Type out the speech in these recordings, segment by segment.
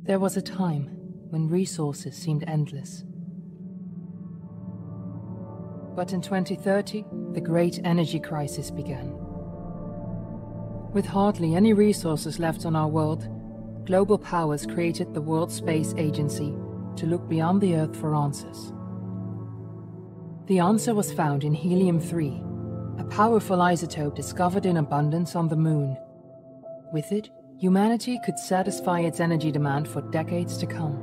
There was a time when resources seemed endless. But in 2030, the great energy crisis began. With hardly any resources left on our world, global powers created the World Space Agency to look beyond the Earth for answers. The answer was found in helium-3, a powerful isotope discovered in abundance on the Moon. With it, humanity could satisfy its energy demand for decades to come.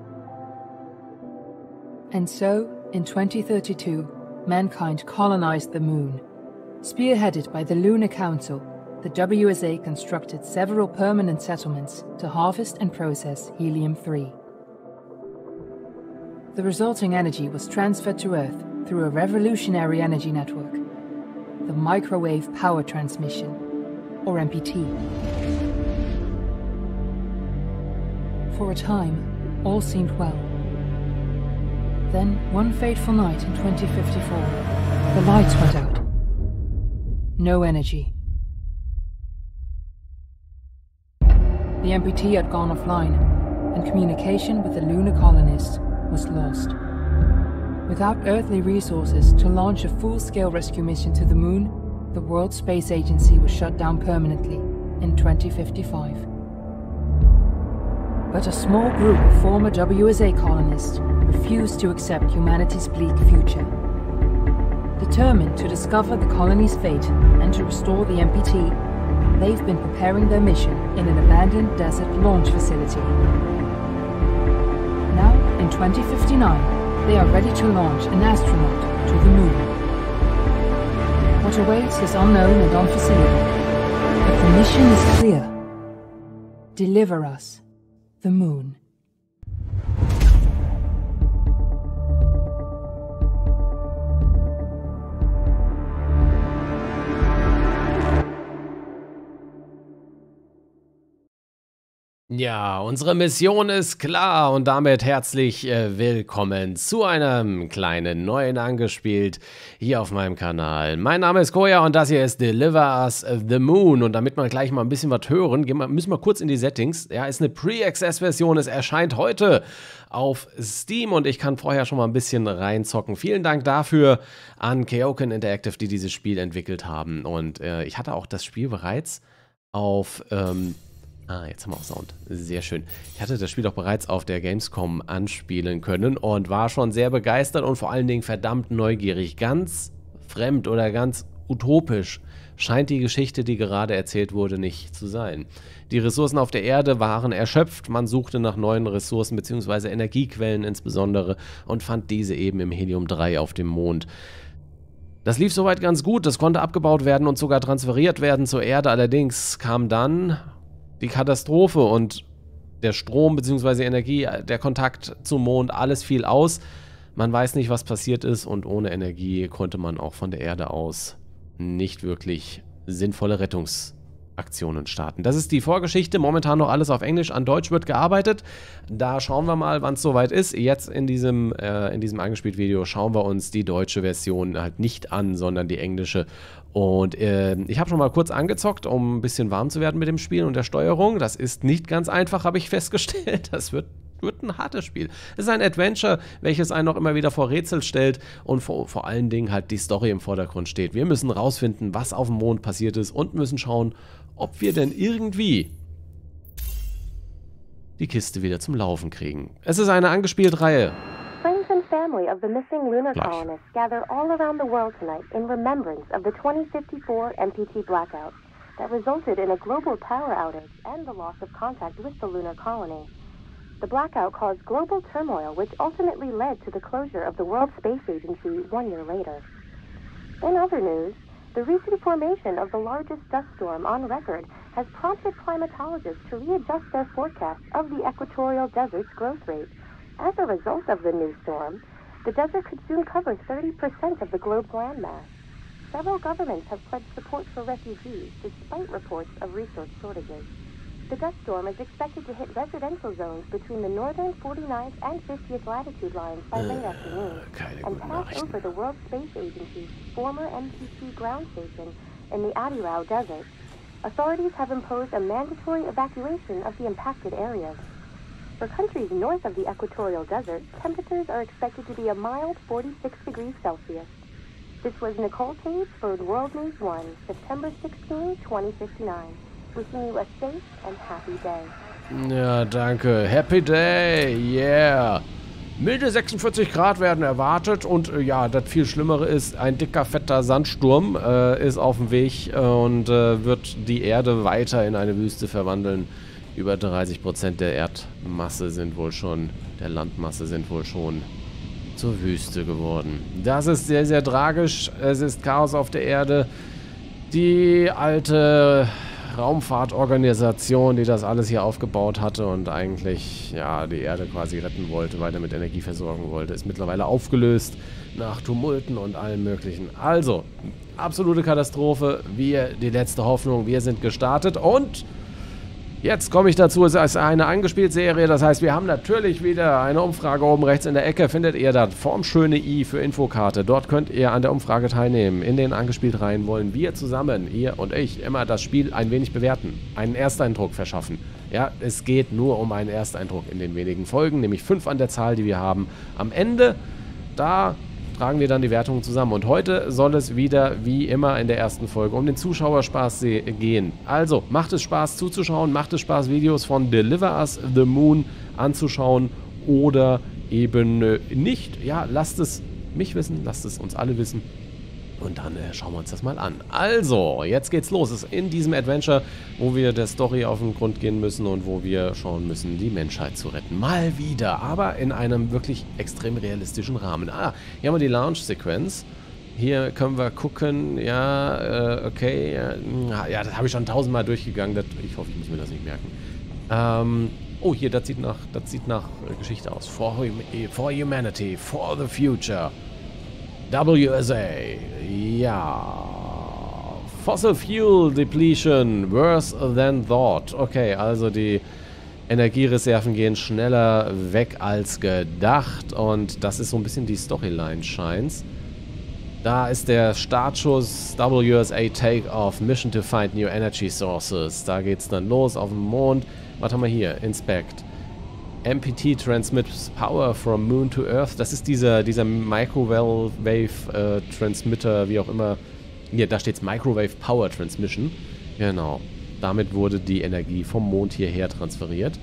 And so, in 2032, mankind colonized the Moon. Spearheaded by the Lunar Council, the WSA constructed several permanent settlements to harvest and process helium-3. The resulting energy was transferred to Earth through a revolutionary energy network, the Microwave Power Transmission, or MPT. For a time, all seemed well. Then, one fateful night in 2054, the lights went out. No energy. The MPT had gone offline, and communication with the lunar colonists was lost. Without earthly resources to launch a full-scale rescue mission to the Moon, the World Space Agency was shut down permanently in 2055. But a small group of former WSA colonists refused to accept humanity's bleak future. Determined to discover the colony's fate and to restore the MPT, they've been preparing their mission in an abandoned desert launch facility. Now, in 2059, they are ready to launch an astronaut to the Moon. What awaits is unknown and unforeseeable, but the mission is clear. Deliver us the Moon. Ja, unsere Mission ist klar und damit herzlich willkommen zu einem kleinen neuen Angespielt hier auf meinem Kanal. Mein Name ist Koya und das hier ist Deliver Us the Moon. Und damit wir gleich mal ein bisschen was hören, müssen wir kurz in die Settings. Ja, ist eine Pre-Access-Version, es erscheint heute auf Steam und ich kann vorher schon mal ein bisschen reinzocken. Vielen Dank dafür an Keoken Interactive, die dieses Spiel entwickelt haben. Und ich hatte auch das Spiel bereits auf... jetzt haben wir auch Sound. Sehr schön. Ich hatte das Spiel auch bereits auf der Gamescom anspielen können und war schon sehr begeistert und vor allen Dingen verdammt neugierig. Ganz fremd oder ganz utopisch scheint die Geschichte, die gerade erzählt wurde, nicht zu sein. Die Ressourcen auf der Erde waren erschöpft. Man suchte nach neuen Ressourcen bzw. Energiequellen insbesondere und fand diese eben im Helium-3 auf dem Mond. Das lief soweit ganz gut. Das konnte abgebaut werden und sogar transferiert werden zur Erde. Allerdings kam dann die Katastrophe und der Strom bzw. Energie, der Kontakt zum Mond, alles fiel aus. Man weiß nicht, was passiert ist und ohne Energie konnte man auch von der Erde aus nicht wirklich sinnvolle Rettungsaktionen starten. Das ist die Vorgeschichte, momentan noch alles auf Englisch, an Deutsch wird gearbeitet. Da schauen wir mal, wann es soweit ist. Jetzt in diesem Angespielt-Video schauen wir uns die deutsche Version halt nicht an, sondern die englische. Und ich habe schon mal kurz angezockt, um ein bisschen warm zu werden mit dem Spiel und der Steuerung. Das ist nicht ganz einfach, habe ich festgestellt. Das wird ein hartes Spiel. Es ist ein Adventure, welches einen auch immer wieder vor Rätsel stellt und vor allen Dingen halt die Story im Vordergrund steht. Wir müssen rausfinden, was auf dem Mond passiert ist und müssen schauen, ob wir denn irgendwie die Kiste wieder zum Laufen kriegen. Es ist eine Angespielt-Reihe. Friends and family of the missing lunar colonists gather all around the world tonight in remembrance of the 2054 MPT blackout that resulted in a global power outage and the loss of contact with the lunar colony. The blackout caused global turmoil, which ultimately led to the closure of the World Space Agency 1 year later. In other news, the recent formation of the largest dust storm on record has prompted climatologists to readjust their forecasts of the equatorial desert's growth rate. As a result of the new storm, the desert could soon cover 30% of the globe's landmass. Several governments have pledged support for refugees, despite reports of resource shortages. The dust storm is expected to hit residential zones between the northern 49th and 50th latitude lines by late afternoon and pass over the World Space Agency's former MPT ground station in the Adirau Desert. Authorities have imposed a mandatory evacuation of the impacted areas. For countries north of the equatorial desert, temperatures are expected to be a mild 46 degrees Celsius. This was Nicole Cage for World News 1, September 16, 2059. Wishing you a safe and happy day. Ja, danke. Happy Day, yeah. Milde 46 Grad werden erwartet und ja, das viel Schlimmere ist, ein dicker, fetter Sandsturm ist auf dem Weg und wird die Erde weiter in eine Wüste verwandeln. Über 30% der Erdmasse sind wohl schon, der Landmasse sind wohl schon zur Wüste geworden. Das ist sehr, sehr tragisch. Es ist Chaos auf der Erde. Die alte Raumfahrtorganisation, die das alles hier aufgebaut hatte und eigentlich ja die Erde quasi retten wollte, weiter mit Energie versorgen wollte, ist mittlerweile aufgelöst nach Tumulten und allem Möglichen. Also, absolute Katastrophe. Wir, die letzte Hoffnung, wir sind gestartet und jetzt komme ich dazu, es ist eine Angespielt-Serie, das heißt, wir haben natürlich wieder eine Umfrage oben rechts in der Ecke, findet ihr das formschöne I für Infokarte. Dort könnt ihr an der Umfrage teilnehmen. In den Angespielt-Reihen wollen wir zusammen, ihr und ich, immer das Spiel ein wenig bewerten, einen Ersteindruck verschaffen. Ja, es geht nur um einen Ersteindruck in den wenigen Folgen, nämlich 5 an der Zahl, die wir haben. Am Ende, da tragen wir dann die Wertungen zusammen. Und heute soll es wieder, wie immer in der ersten Folge, um den Zuschauerspaß gehen. Also, macht es Spaß zuzuschauen, macht es Spaß, Videos von Deliver Us the Moon anzuschauen oder eben nicht. Ja, lasst es mich wissen, lasst es uns alle wissen. Und dann schauen wir uns das mal an. Also, jetzt geht's los. Es ist in diesem Adventure, wo wir der Story auf den Grund gehen müssen und wo wir schauen müssen, die Menschheit zu retten. Mal wieder, aber in einem wirklich extrem realistischen Rahmen. Ah, hier haben wir die Launch-Sequenz. Hier können wir gucken, ja, okay, ja, das habe ich schon 1000-mal durchgegangen. Ich hoffe, ich muss mir das nicht merken. Oh, hier, das sieht nach Geschichte aus. For Humanity, for the Future. WSA, ja. Fossil Fuel Depletion, worse than thought. Okay, also die Energiereserven gehen schneller weg als gedacht und das ist so ein bisschen die Storyline, scheint's. Da ist der Startschuss WSA Takeoff, Mission to find new energy sources. Da geht's dann los auf dem Mond. Was haben wir hier? Inspect. MPT transmits power from Moon to Earth. Das ist dieser Microwave Transmitter, wie auch immer. Hier, da steht Microwave Power Transmission. Genau. Damit wurde die Energie vom Mond hierher transferiert.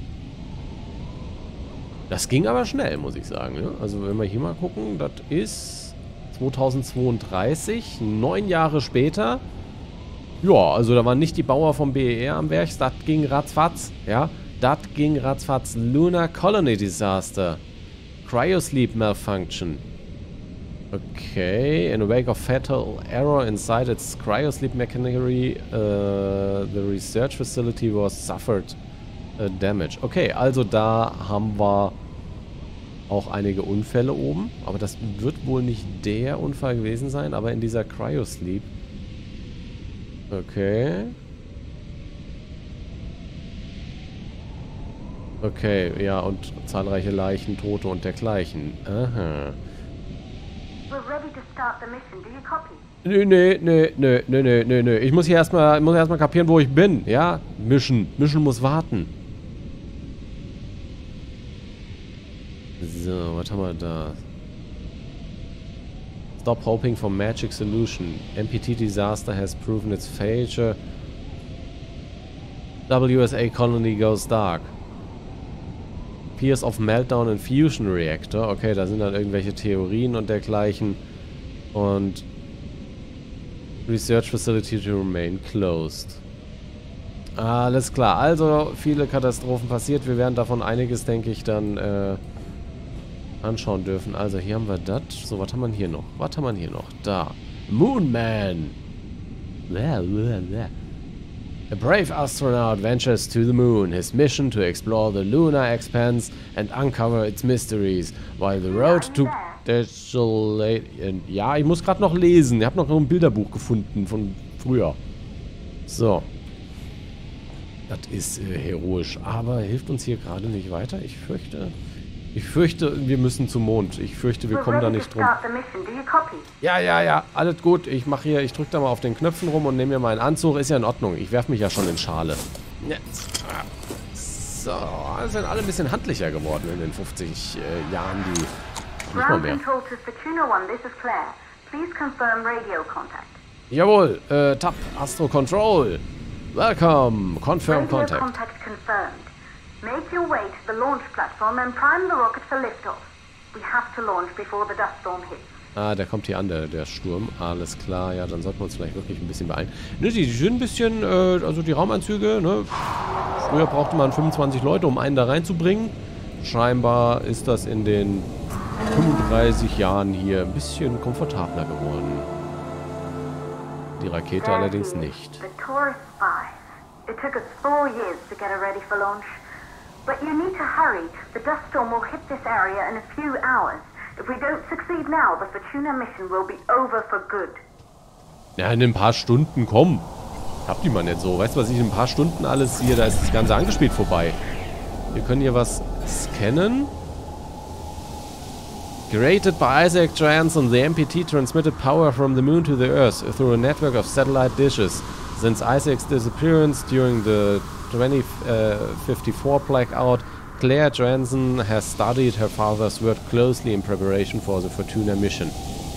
Das ging aber schnell, muss ich sagen. Ne? Also wenn wir hier mal gucken, das ist 2032, 9 Jahre später. Ja, also da waren nicht die Bauer vom BER am Werk, das ging ratzfatz, ja. Das ging ratzfatz. Lunar Colony Disaster. Cryosleep Malfunction. Okay. In a wake of fatal error inside its cryosleep machinery, the research facility was suffered damage. Okay, also da haben wir auch einige Unfälle oben. Aber das wird wohl nicht der Unfall gewesen sein, aber in dieser Cryosleep. Okay. Okay, ja, und zahlreiche Leichen, Tote und dergleichen. Aha. Nee. Ich muss hier erstmal kapieren, wo ich bin. Ja? Mission muss warten. So, was haben wir da? Stop hoping for magic solution. MPT disaster has proven its failure. WSA colony goes dark. Appears of Meltdown and Fusion Reactor. Okay, da sind dann irgendwelche Theorien und dergleichen. Und Research Facility to remain closed. Alles klar. Also viele Katastrophen passiert. Wir werden davon einiges, denke ich, dann anschauen dürfen. Also hier haben wir das. So, was haben wir hier noch? Da. Moonman. A brave astronaut ventures to the moon, his mission to explore the lunar expanse and uncover its mysteries, while the road to desolation... Ja, ich muss gerade noch lesen. Ich habe noch ein Bilderbuch gefunden von früher. So. Das ist heroisch, aber hilft uns hier gerade nicht weiter. Ich fürchte, wir müssen zum Mond. Ich fürchte, wir kommen da nicht drum. Ja, alles gut. Ich drücke da mal auf den Knöpfen rum und nehme mir meinen Anzug. Ist ja in Ordnung. Ich werfe mich ja schon in Schale. So, sind alle ein bisschen handlicher geworden in den 50 Jahren, die nicht mal Ground mehr. control to Fortuna 1, this is Claire. Please confirm radio contact. Jawohl, Tab, Astro Control. Welcome, confirm Radio contact. contact confirmed. Make your way to the launch platform and prime the rocket for liftoff. We have to launch before the dust storm hits. Ah, der kommt hier an, der Sturm. Alles klar, ja, dann sollten wir uns vielleicht wirklich ein bisschen beeilen. Ne, die sind ein bisschen, also die Raumanzüge, ne? Früher brauchte man 25 Leute, um einen da reinzubringen. Scheinbar ist das in den 35 Jahren hier ein bisschen komfortabler geworden. Die Rakete allerdings nicht. The Taurus 5. It took us 4 years to get it ready for launch. But you need to hurry. The dust storm will hit this area in a few hours. If we don't succeed now, the Fortuna mission will be over for good. Ja, in ein paar Stunden, komm. Habt die mal nicht so. Weißt du, was ich in ein paar Stunden alles hier, da ist das Ganze angespielt vorbei. Wir können hier was scannen. Created by Isaac Johansson, the MPT transmitted power from the moon to the Earth through a network of satellite dishes. Since Isaac's disappearance during the 2054 blackout, Claire Johansson has studied her father's work closely in preparation for the Fortuna mission.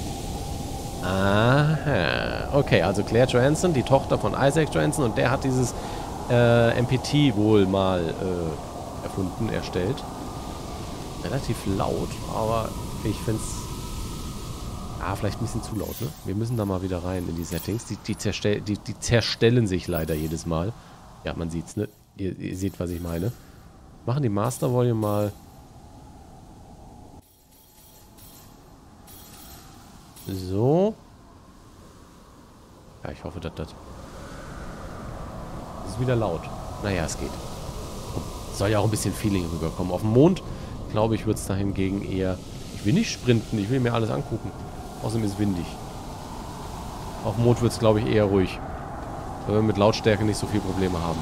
Aha. Okay, also Claire Johansson, die Tochter von Isaac Johansson, und der hat dieses MPT wohl mal erstellt. Relativ laut, aber ich finde es vielleicht ein bisschen zu laut, ne? Wir müssen da mal wieder rein in die Settings. Die zerstellen sich leider jedes Mal. Ja, man sieht's, ne? Ihr seht, was ich meine. Machen die Master Volume mal. So. Ja, ich hoffe, dass das ist wieder laut. Naja, es geht. Soll ja auch ein bisschen Feeling rüberkommen. Auf dem Mond, glaube ich, wird es da hingegen eher... Ich will nicht sprinten, ich will mir alles angucken. Außerdem ist es windig. Auf dem Mond wird es, glaube ich, eher ruhig. Weil wir mit Lautstärke nicht so viel Probleme haben.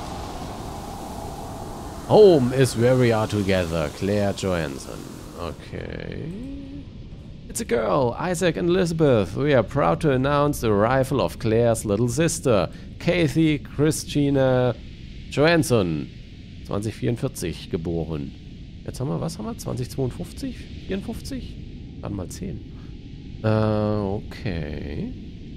Home is where we are together. Claire Johansson. Okay. It's a girl, Isaac and Elizabeth. We are proud to announce the arrival of Claire's little sister, Kathy Christina Johansson. 2044 geboren. Jetzt haben wir, was haben wir? 2052? 54? Dann mal 10. Okay.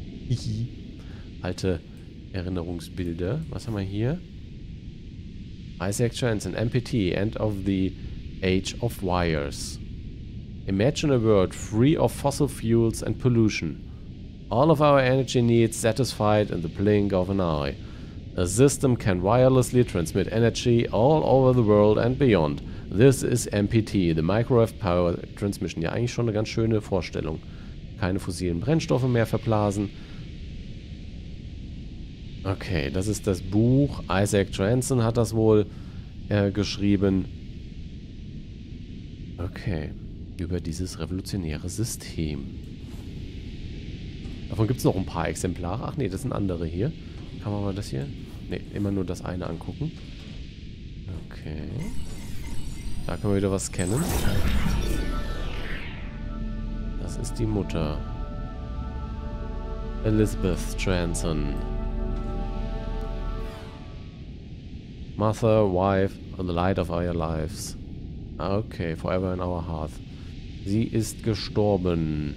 Alte Erinnerungsbilder. Was haben wir hier? Isaac Johansson, MPT, End of the Age of Wires. Imagine a world free of fossil fuels and pollution. All of our energy needs satisfied in the blink of an eye. A system can wirelessly transmit energy all over the world and beyond. This is MPT, the Microwave Power Transmission. Ja, eigentlich schon eine ganz schöne Vorstellung. Keine fossilen Brennstoffe mehr verblasen. Okay, das ist das Buch. Isaac Johansson hat das wohl geschrieben. Okay, über dieses revolutionäre System. Davon gibt es noch ein paar Exemplare. Ach nee, das sind andere hier. Kann man mal das hier? Ne, immer nur das eine angucken. Okay. Da können wir wieder was scannen. Das ist die Mutter. Elizabeth Johansson. Mother, wife, the light of our lives. Okay, forever in our hearts. Sie ist gestorben.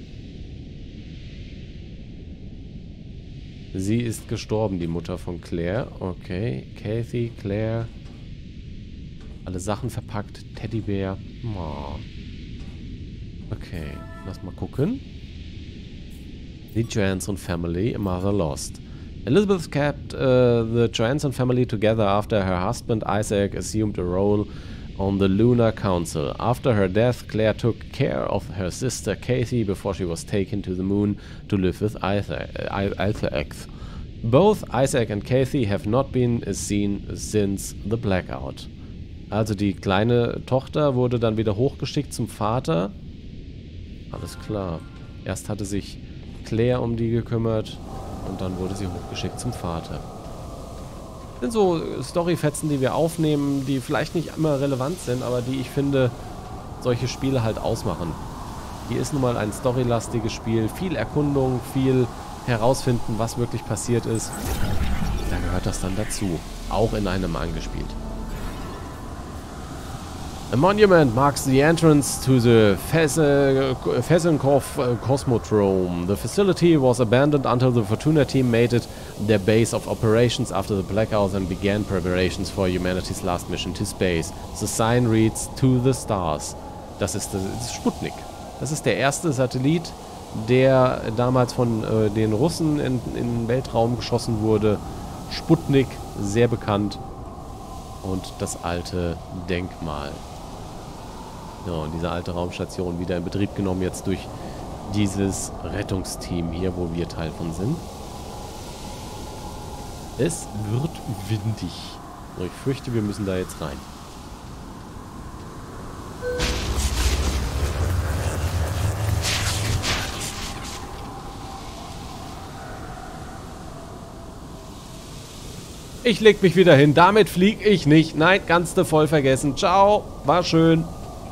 Sie ist gestorben, die Mutter von Claire. Okay, Kathy, Claire. Alle Sachen verpackt. Teddybär. Oh. Okay, lass mal gucken. The Johansson family, a mother lost. Elizabeth kept the Johansson family together after her husband Isaac assumed a role on the Lunar Council. After her death, Claire took care of her sister Kathy before she was taken to the moon to live with Isaac. Both Isaac and Kathy have not been seen since the blackout. Also die kleine Tochter wurde dann wieder hochgeschickt zum Vater. Alles klar. Erst hatte sich Claire um die gekümmert und dann wurde sie hochgeschickt zum Vater. Das sind so Storyfetzen, die wir aufnehmen, die vielleicht nicht immer relevant sind, aber die, ich finde, solche Spiele halt ausmachen. Hier ist nun mal ein storylastiges Spiel, viel Erkundung, viel herausfinden, was wirklich passiert ist. Da gehört das dann dazu. Auch in einem angespielt. A monument marks the entrance to the Fesenkov Cosmodrome. The facility was abandoned until the Fortuna team made it their base of operations after the blackout and began preparations for humanity's last mission to space. The sign reads, "To the stars." Das ist Sputnik. Das ist der erste Satellit, der damals von den Russen in den Weltraum geschossen wurde. Sputnik, sehr bekannt. Und das alte Denkmal. Ja, und diese alte Raumstation wieder in Betrieb genommen, jetzt durch dieses Rettungsteam hier, wo wir Teil von sind. Es wird windig. Ich fürchte, wir müssen da jetzt rein. Ich leg mich wieder hin. Damit flieg ich nicht. Nein, kannst du voll vergessen. Ciao. War schön.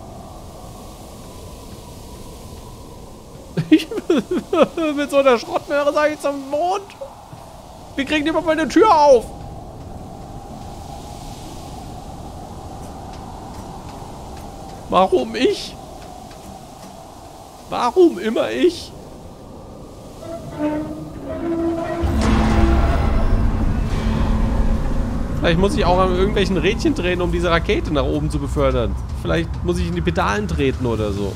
Mit so einer Schrottmöhre sag ich zum Mond. Wir kriegen immer meine Tür auf. Warum ich? Warum immer ich? Vielleicht muss ich auch an irgendwelchen Rädchen drehen, um diese Rakete nach oben zu befördern. Vielleicht muss ich in die Pedalen treten oder so.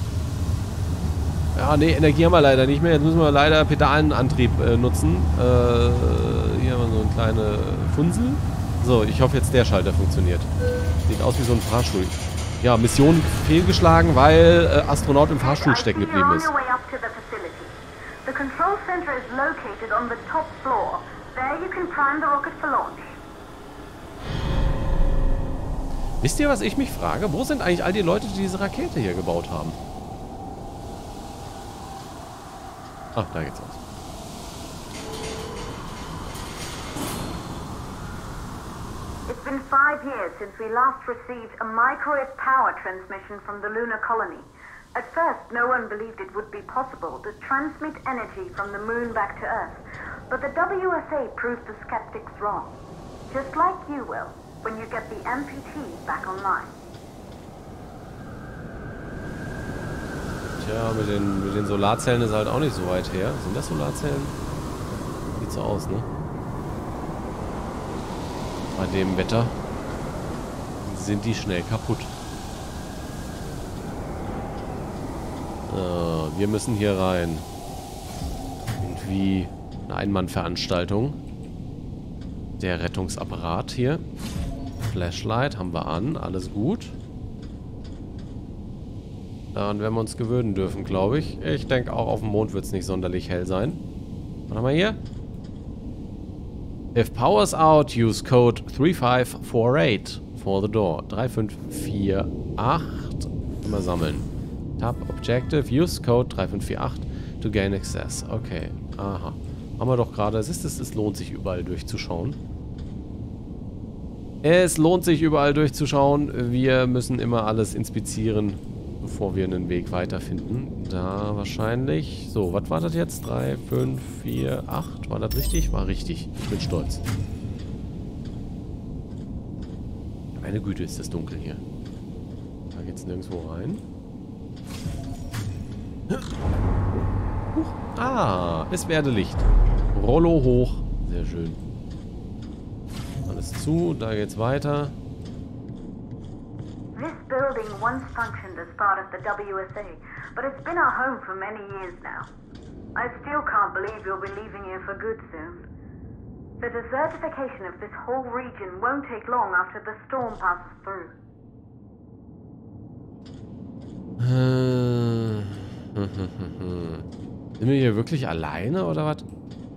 Ja, nee, Energie haben wir leider nicht mehr. Jetzt müssen wir leider Pedalenantrieb nutzen. Hier haben wir so eine kleine Funsel. So, ich hoffe jetzt der Schalter funktioniert. Sieht aus wie so ein Fahrstuhl. Ja, Mission fehlgeschlagen, weil Astronaut im Fahrstuhl stecken geblieben ist. Wisst ihr, was ich mich frage? Wo sind eigentlich all die Leute, die diese Rakete hier gebaut haben? Ach, da geht's aus. It's been 5 years since we last received a microwave power transmission from the lunar colony. At first, no one believed it would be possible to transmit energy from the moon back to Earth. But the WSA proved the skeptics wrong. Just like you will, when you get the MPT back online. Tja, mit den Solarzellen ist halt auch nicht so weit her. Sind das Solarzellen? Sieht so aus, ne? Bei dem Wetter sind die schnell kaputt. Wir müssen hier rein. Irgendwie eine Einmannveranstaltung. Der Rettungsapparat hier. Flashlight haben wir an. Alles gut. Daran werden wir uns gewöhnen dürfen, glaube ich. Ich denke, auch auf dem Mond wird es nicht sonderlich hell sein. Was haben wir hier? If power's out, use code 3548 for the door. 3548. Immer sammeln. Tab Objective, use code 3548 to gain access. Okay. Aha. Haben wir doch gerade. Es lohnt sich überall durchzuschauen. Es lohnt sich überall durchzuschauen. Wir müssen immer alles inspizieren, bevor wir einen Weg weiterfinden. Da wahrscheinlich. So, was war das jetzt? 3, 5, 4, 8. War das richtig? War richtig. Ich bin stolz. Meine Güte, ist das dunkel hier. Da geht's nirgendwo rein. Ah, es werde Licht. Rollo hoch. Sehr schön. Alles zu, da geht's weiter. This building once functioned as part of the WSA, but it's been our home for many years now. I still can't believe you'll be leaving here for good soon. The desertification of this whole region won't take long after the storm passes through. Sind wir hier wirklich alleine, oder was?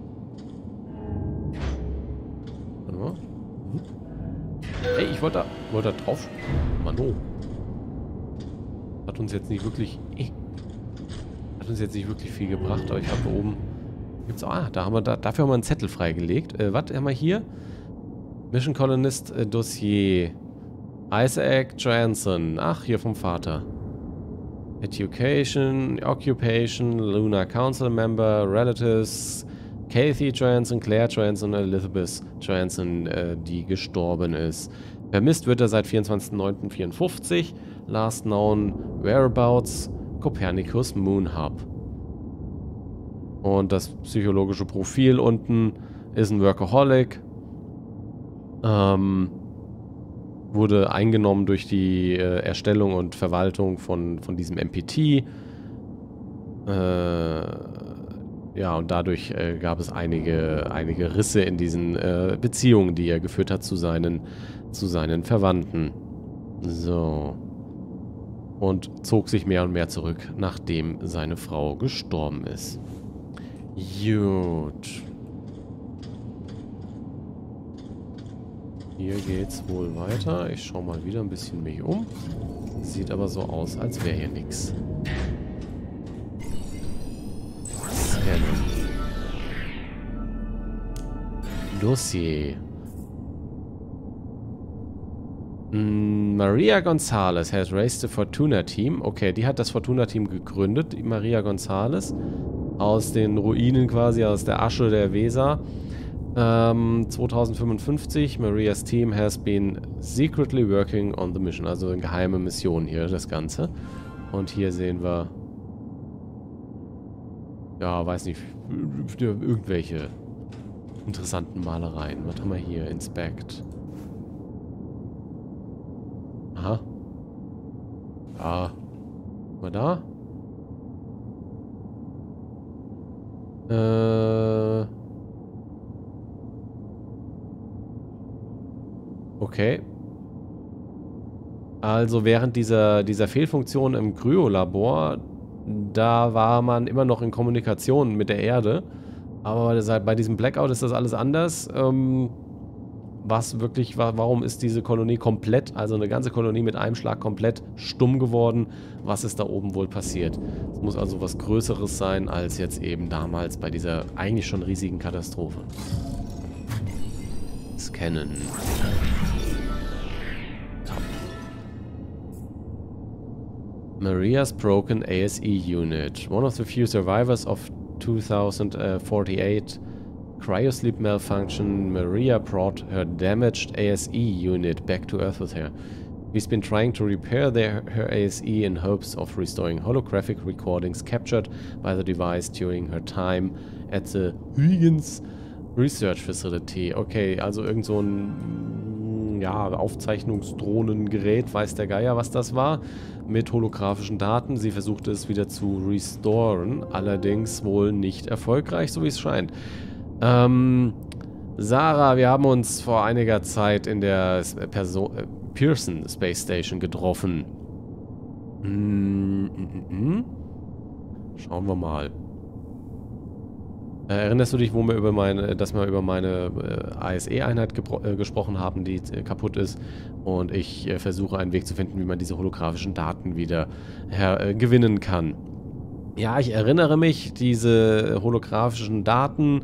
Warte mal. Ey, ich wollte da drauf. Mano. Hat uns jetzt nicht wirklich viel gebracht, aber ich habe da oben. Gibt's auch. Ah, dafür haben wir einen Zettel freigelegt. Was haben wir hier? Mission Colonist Dossier. Isaac Johansson. Ach, hier vom Vater. Education, Occupation, Lunar Council Member, Relatives, Kathy Johansson, Claire Johansson, Elizabeth Johansson, die gestorben ist. Vermisst wird er seit 24.09.54. Last known whereabouts Copernicus Moon Hub. Und das psychologische Profil unten ist ein Workaholic. Wurde eingenommen durch die Erstellung und Verwaltung von diesem MPT. Ja, und dadurch gab es einige Risse in diesen Beziehungen, die er geführt hat zu seinen Verwandten. So. Und zog sich mehr und mehr zurück, nachdem seine Frau gestorben ist. Gut. Hier geht's wohl weiter. Ich schaue mal wieder ein bisschen mich um. Sieht aber so aus, als wäre hier nichts. Scannen. Dossier. Maria Gonzalez has raised the Fortuna Team. Okay, die hat das Fortuna Team gegründet. Die Maria Gonzalez. Aus den Ruinen quasi, aus der Asche der Weser. 2055, Marias Team has been secretly working on the mission. Also eine geheime Mission hier, das Ganze. Und hier sehen wir, ja, weiß nicht, irgendwelche interessanten Malereien. Was haben wir hier? Inspect. Aha. Ja. Mal da? Okay. Also während dieser Fehlfunktion im Kryolabor, da war man immer noch in Kommunikation mit der Erde. Aber bei diesem Blackout ist das alles anders. Warum ist diese Kolonie komplett, also eine ganze Kolonie mit einem Schlag komplett stumm geworden? Was ist da oben wohl passiert? Es muss also was Größeres sein, als jetzt eben damals bei dieser eigentlich schon riesigen Katastrophe. Scannen. Maria's broken ASE unit. One of the few survivors of 2048 cryosleep malfunction. Maria brought her damaged ASE unit back to Earth with her. He's been trying to repair her ASE in hopes of restoring holographic recordings captured by the device during her time at the Huygens Research Facility. Okay, also irgend so ein Aufzeichnungsdrohnengerät, weiß der Geier, was das war, mit holographischen Daten. Sie versuchte es wieder zu restoren, allerdings wohl nicht erfolgreich, so wie es scheint. Sarah, wir haben uns vor einiger Zeit in der Pearson Space Station getroffen. Schauen wir mal. Erinnerst du dich, wo wir dass wir über meine ASE-Einheit gesprochen haben, die kaputt ist? Und ich versuche einen Weg zu finden, wie man diese holographischen Daten wieder gewinnen kann. Ja, ich erinnere mich, diese holographischen Daten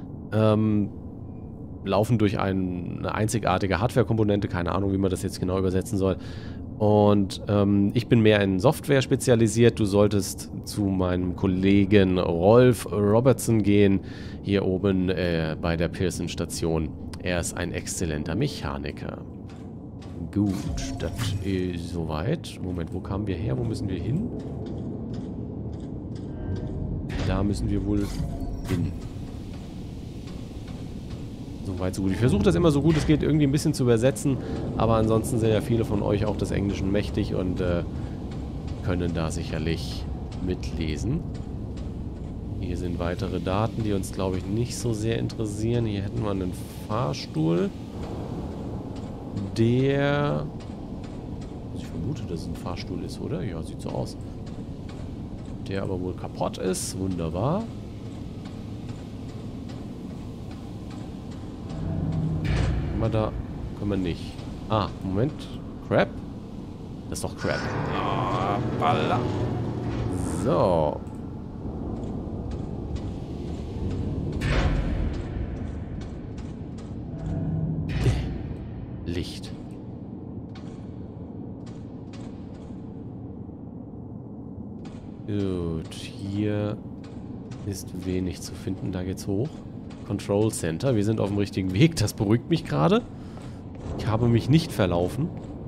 laufen durch eine einzigartige Hardware-Komponente, keine Ahnung, wie man das jetzt genau übersetzen soll. Und ich bin mehr in Software spezialisiert. Du solltest zu meinem Kollegen Rolf Robertson gehen, hier oben bei der Pearson-Station. Er ist ein exzellenter Mechaniker. Gut, das ist soweit. Moment, wo kamen wir her? Wo müssen wir hin? Da müssen wir wohl hin. Soweit so gut. Ich versuche das immer so gut es geht irgendwie ein bisschen zu übersetzen, aber ansonsten sind ja viele von euch auch des Englischen mächtig und können da sicherlich mitlesen. Hier sind weitere Daten, die uns, glaube ich, nicht so sehr interessieren. Hier hätten wir einen Fahrstuhl, der... Ich vermute, dass es ein Fahrstuhl ist, oder? Ja, sieht so aus. Der aber wohl kaputt ist. Wunderbar. Da können wir nicht. Ah, Moment. Crab? Das ist doch Crab. Ah, Baller. So. Licht. Gut, hier ist wenig zu finden. Da geht's hoch. Control Center. Wir sind auf dem richtigen Weg. Das beruhigt mich gerade. Ich habe mich nicht verlaufen.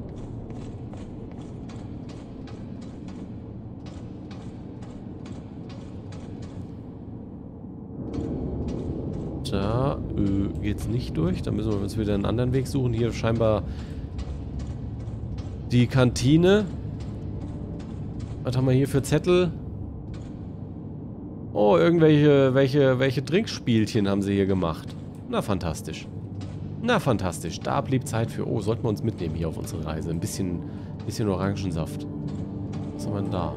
Da geht's nicht durch. Da müssen wir uns wieder einen anderen Weg suchen. Hier scheinbar die Kantine. Was haben wir hier für Zettel? Oh, welche Trinkspielchen haben sie hier gemacht. Na, fantastisch. Na, fantastisch. Da blieb Zeit für... Oh, sollten wir uns mitnehmen hier auf unsere Reise. Ein bisschen Orangensaft. Was haben wir denn da?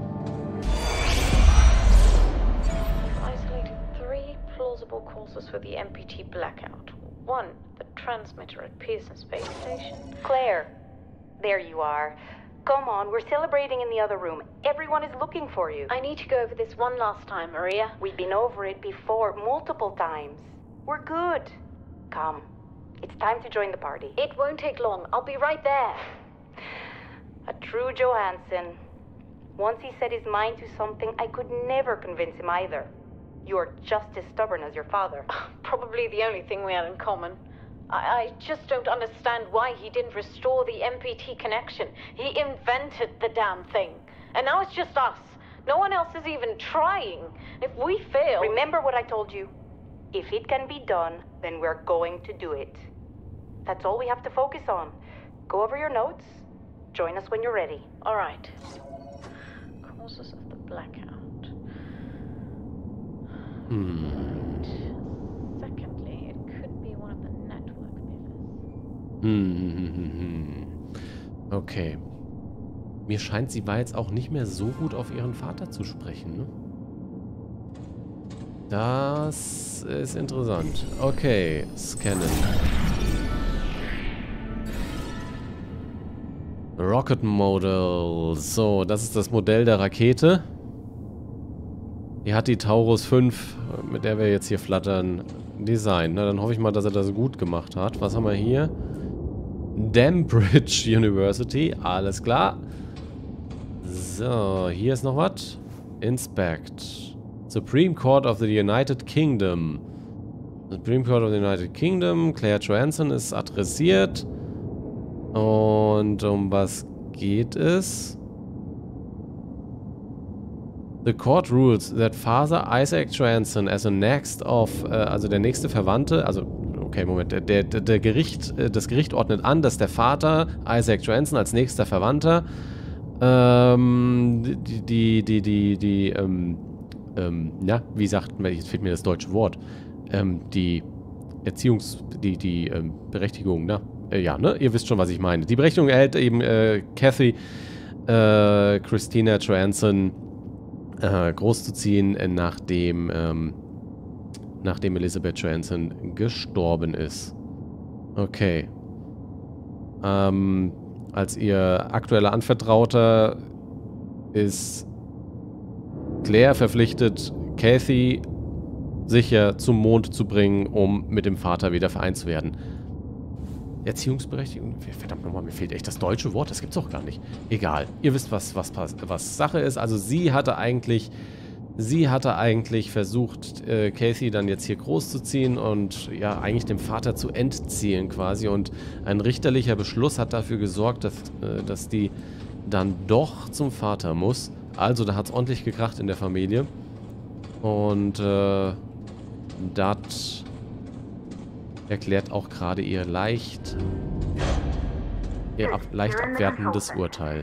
Causes for the MPT blackout. 1, the transmitter at Pearson Space Station. Claire, there you are. Come on, we're celebrating in the other room. Everyone is looking for you. I need to go over this one last time, Maria. We've been over it before, multiple times. We're good. Come. It's time to join the party. It won't take long. I'll be right there. A true Johansson. Once he set his mind to something, I could never convince him either. You're just as stubborn as your father. Probably the only thing we had in common. I just don't understand why he didn't restore the MPT connection. He invented the damn thing. And now it's just us. No one else is even trying. If we fail... Remember what I told you. If it can be done, then we're going to do it. That's all we have to focus on. Go over your notes. Join us when you're ready. All right. Causes of the blackout. Secondly, it could be one of the network misses. Okay. Mir scheint, sie war jetzt auch nicht mehr so gut auf ihren Vater zu sprechen, ne? Das ist interessant. Okay, scannen. Rocket Model. So, das ist das Modell der Rakete. Die hat die Taurus 5, mit der wir jetzt hier flattern, designt. Na, dann hoffe ich mal, dass er das gut gemacht hat. Was haben wir hier? Dambridge University. Alles klar. So, hier ist noch was. Inspect. Supreme Court of the United Kingdom. Supreme Court of the United Kingdom. Claire Johansson ist adressiert. Und um was geht es? The court rules that Father Isaac Johansson as a next of, also der nächste Verwandte, also, okay, Moment, das Gericht ordnet an, dass der Vater Isaac Johansson als nächster Verwandter, wie sagt man, jetzt fehlt mir das deutsche Wort, die Berechtigung, ihr wisst schon, was ich meine. Die Berechtigung erhält eben Kathy, Christina Johansson, großzuziehen, nachdem Elizabeth Johansson gestorben ist. Okay. Als ihr aktueller Anvertrauter ist Claire verpflichtet, Kathy sicher zum Mond zu bringen, um mit dem Vater wieder vereint zu werden. Erziehungsberechtigung? Verdammt nochmal, mir fehlt echt das deutsche Wort, das gibt's doch gar nicht. Egal, ihr wisst, was Sache ist. Also sie hatte eigentlich versucht, Kathy dann jetzt hier großzuziehen und ja, eigentlich dem Vater zu entziehen quasi. Und ein richterlicher Beschluss hat dafür gesorgt, dass die dann doch zum Vater muss. Also da hat's ordentlich gekracht in der Familie. Und das erklärt auch gerade ihr leicht abwertendes Urteil.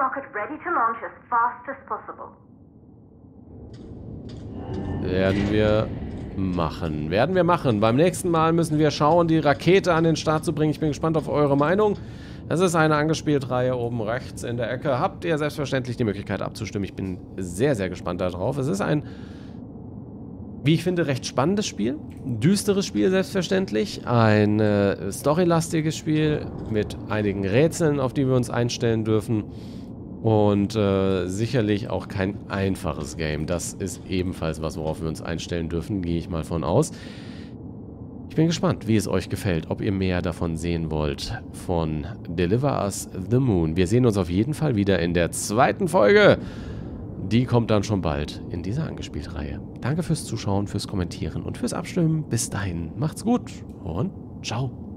Werden wir machen. Beim nächsten Mal müssen wir schauen, die Rakete an den Start zu bringen. Ich bin gespannt auf eure Meinung. Es ist eine Angespielt-Reihe oben rechts in der Ecke. Habt ihr selbstverständlich die Möglichkeit abzustimmen. Ich bin sehr, sehr gespannt darauf. Es ist ein, wie ich finde, recht spannendes Spiel. Ein düsteres Spiel selbstverständlich. Ein storylastiges Spiel mit einigen Rätseln, auf die wir uns einstellen dürfen. Und sicherlich auch kein einfaches Game. Das ist ebenfalls was, worauf wir uns einstellen dürfen, gehe ich mal von aus. Ich bin gespannt, wie es euch gefällt, ob ihr mehr davon sehen wollt von Deliver Us the Moon. Wir sehen uns auf jeden Fall wieder in der zweiten Folge. Die kommt dann schon bald in dieser Angespielt-Reihe. Danke fürs Zuschauen, fürs Kommentieren und fürs Abstimmen. Bis dahin, macht's gut und ciao.